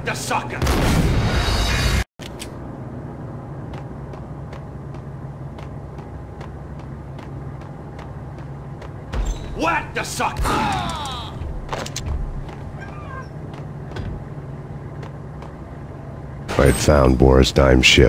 Whack the sucker! Whack the sucker! I had found Boris Dime's ship.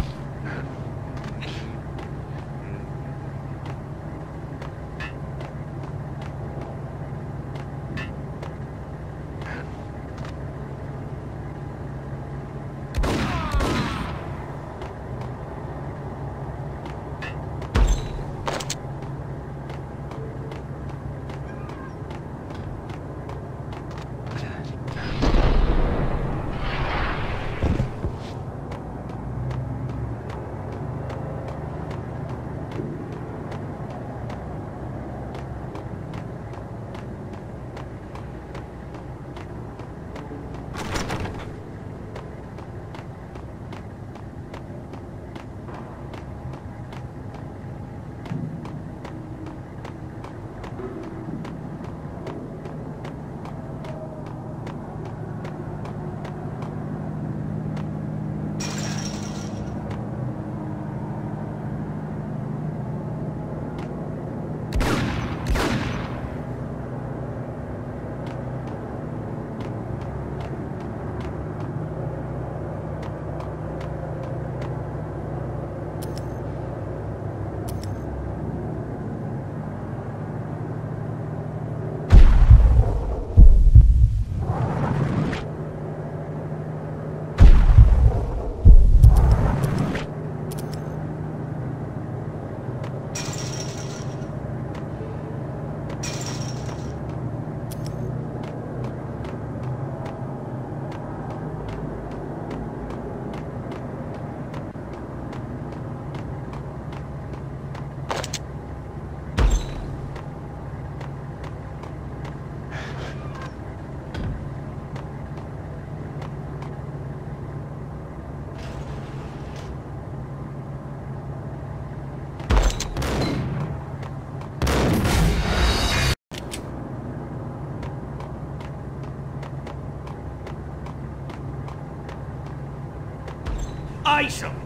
Ice him!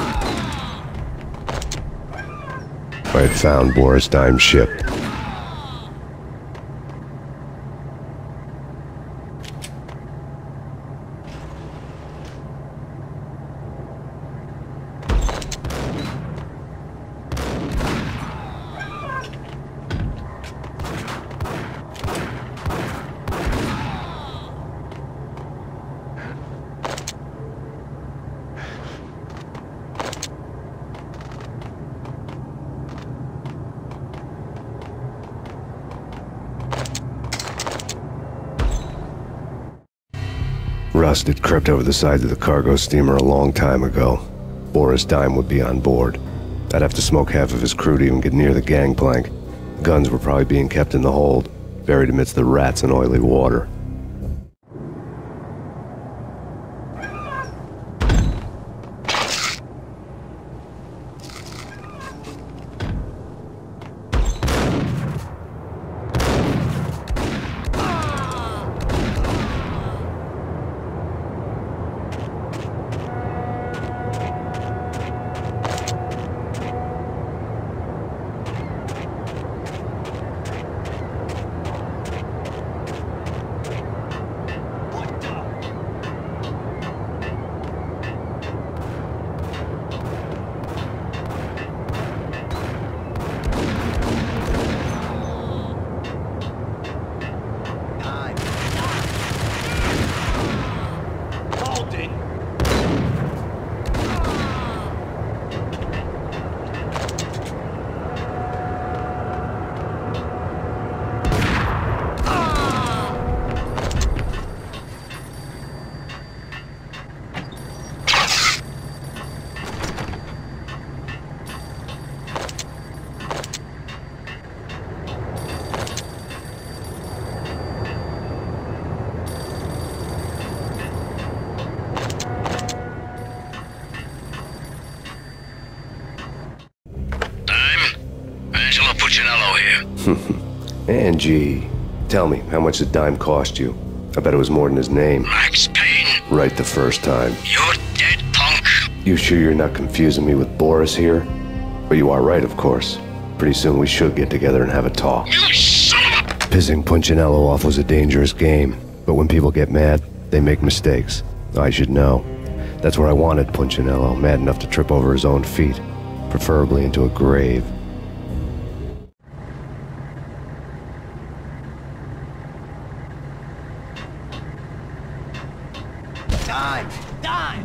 I had found Boris Dime's ship. Rust had crept over the sides of the cargo steamer a long time ago. Boris Dime would be on board. I'd have to smoke half of his crew to even get near the gangplank. Guns were probably being kept in the hold, buried amidst the rats and oily water. Angie, tell me, how much did Dime cost you? I bet it was more than his name. Max Payne. Right the first time. You're dead, punk. You sure you're not confusing me with Boris here? But you are right, of course. Pretty soon we should get together and have a talk. You son of a... Pissing Punchinello off was a dangerous game, but when people get mad, they make mistakes. I should know. That's where I wanted Punchinello, mad enough to trip over his own feet, preferably into a grave. Time! Time!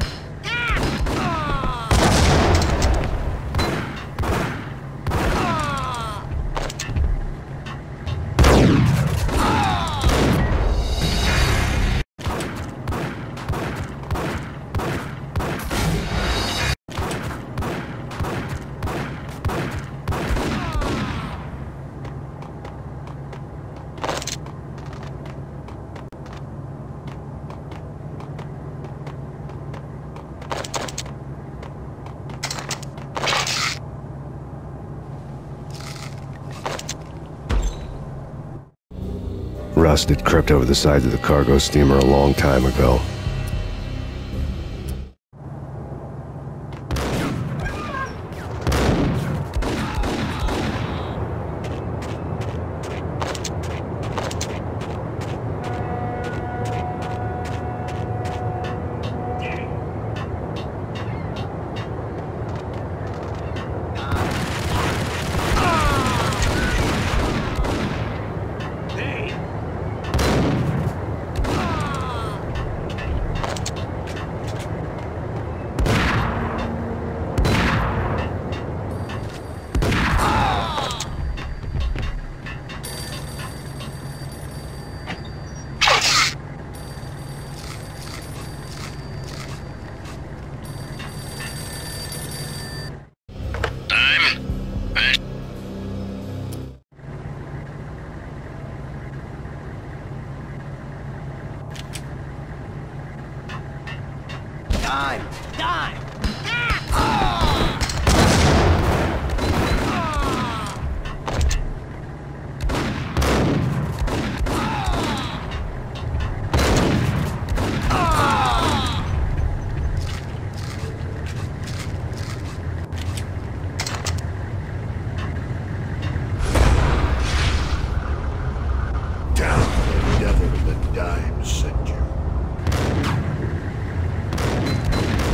Rust had crept over the sides of the cargo steamer a long time ago. Time! Time! Down the devil the dime sent you.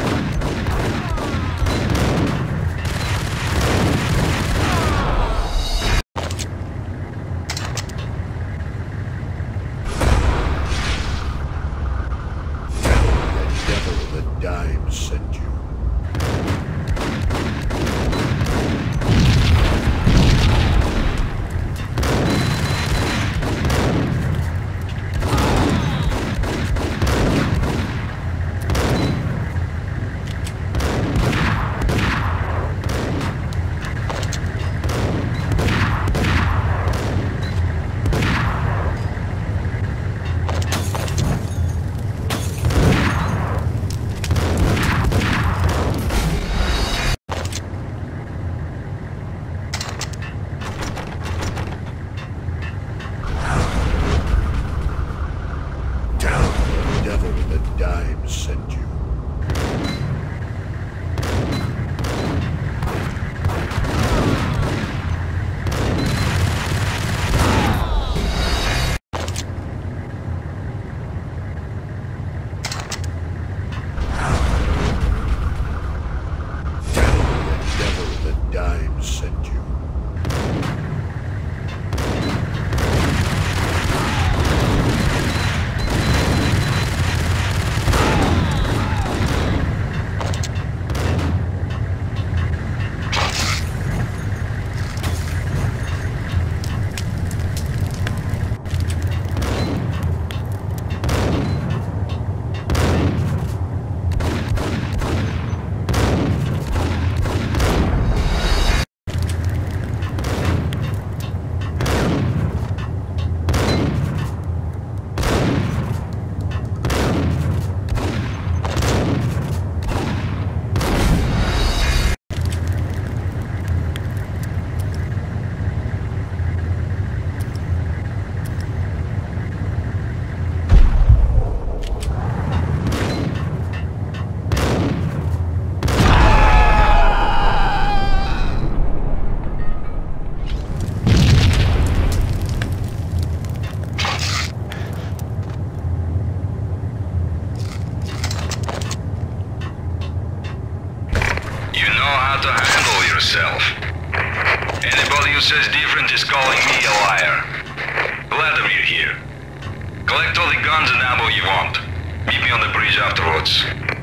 how to handle yourself. Anybody who says different is calling me a liar. Vladimir here. Collect all the guns and ammo you want. Meet me on the bridge afterwards.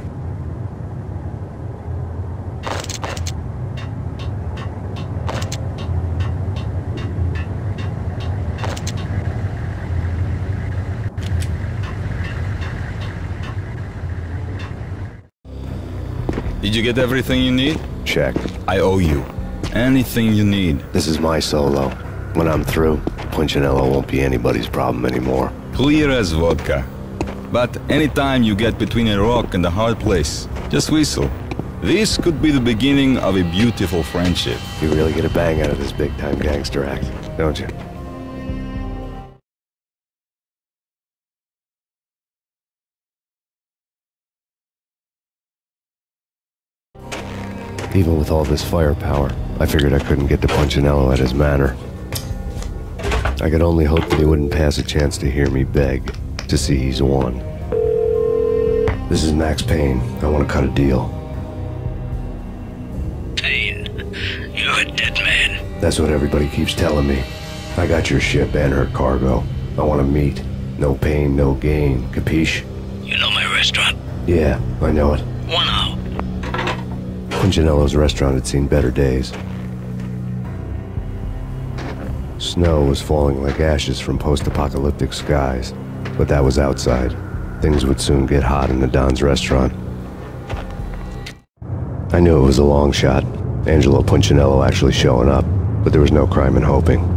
Did you get everything you need? Check. I owe you. Anything you need. This is my solo. When I'm through, Punchinello won't be anybody's problem anymore. Clear as vodka. But anytime you get between a rock and a hard place, just whistle. This could be the beginning of a beautiful friendship. You really get a bang out of this big-time gangster act, don't you? Even with all this firepower, I figured I couldn't get to Punchinello at his manor. I could only hope that he wouldn't pass a chance to hear me beg to see he's won. This is Max Payne. I want to cut a deal. Payne, you're a dead man. That's what everybody keeps telling me. I got your ship and her cargo. I want to meet. No pain, no gain. Capiche? You know my restaurant? Yeah, I know it. 1 hour. Punchinello's restaurant had seen better days. Snow was falling like ashes from post-apocalyptic skies, but that was outside. Things would soon get hot in the Don's restaurant. I knew it was a long shot, Angelo Punchinello actually showing up, but there was no crime in hoping.